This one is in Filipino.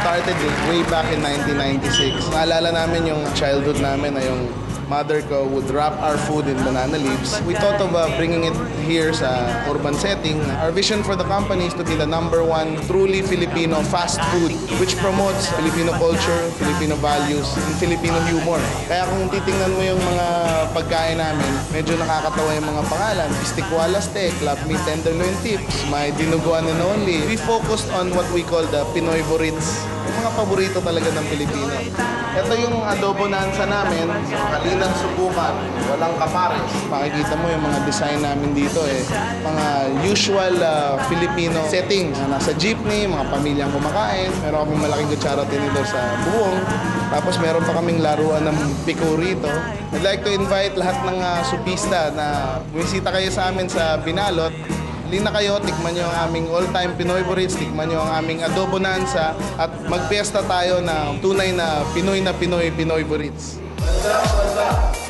started way back in 1996. Naalala namin yung childhood namin na yung mother ko would wrap our food in banana leaves. We thought of bringing it here sa urban setting. Our vision for the company is to be the #1 truly Filipino fast food which promotes Filipino culture, Filipino values, and Filipino humor. Kaya kung titingnan mo yung mga pagkain namin, medyo nakakatawa yung mga pangalan. Istikwala steak, club meat tenderloin tips, may dinuguan and only. We focused on what we call the Pinoy Burrits. Yung mga paborito talaga ng Pilipino. Ito yung adobo nansa namin, kalinang subukan, walang kapares. Makikita mo yung mga design namin dito mga usual Filipino setting. Nasa jeepney, mga pamilyang kumakain. Meron kaming malaking kutsara tinidor sa buwong. Tapos meron pa kaming laruan ng piko rito. I'd like to invite lahat ng supista na bumisita kayo sa amin sa Binalot. Halina kayo, tikman nyo ang aming all-time Pinoy Burrits, tikman nyo ang aming adobo nansa at magpiesta tayo ng tunay na Pinoy Pinoy Burrits.